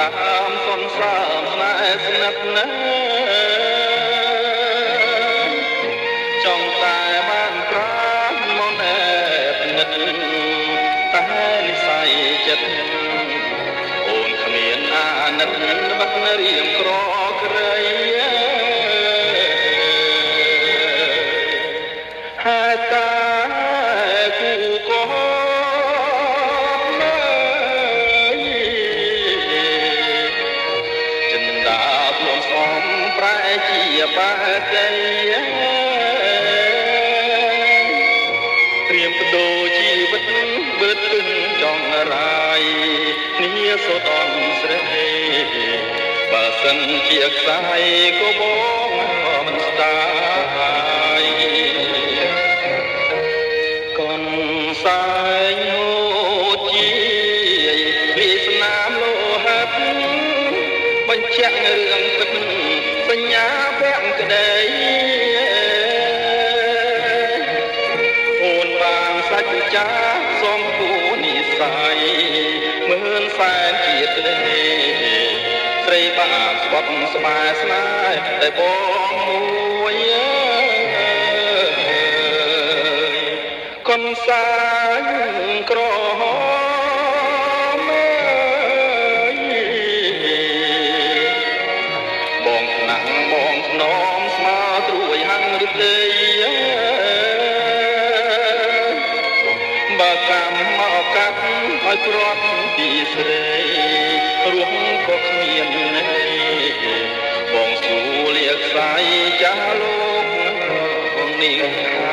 តាមសន្សំស្នេហ៍ស្និទ្ធណាចង់តែបានក្រានមកណែបនិតតែនិស័យចិត្តអូនគ្មានអាណិតបាត់រៀងក្រក្រៃហើយតាគូក៏ចិនដាភ្លួងសំប្រែជាបាតីត្រៀមបដូរជីវិតបឺតទឹងចង់រាយនេះសូតអនស្រីបើសិនជាខ្សែក៏បងមិនស្ដាយកូនសែងហូតជាពីស្នាមលោហិតបញ្ជាក់រឿងពិតសញ្ញាពាក់ក្តីអូនបានសាច់ចាសំគូនិស័យមើលសែនជាតិក្តីស្រីបានស្បត់ស្បែស្នេហ៍តែបងមួយកូនសែងក្រហមបងថ្នាំងបងធ្នមស្មើត្រួយហាំងរទេបើកម្មមកកាត់ឲ្យព្រាត់ពីស្រីរស់ក៏គ្មាននេះបងស្រួលលាខ្សែចាស់លោកនាង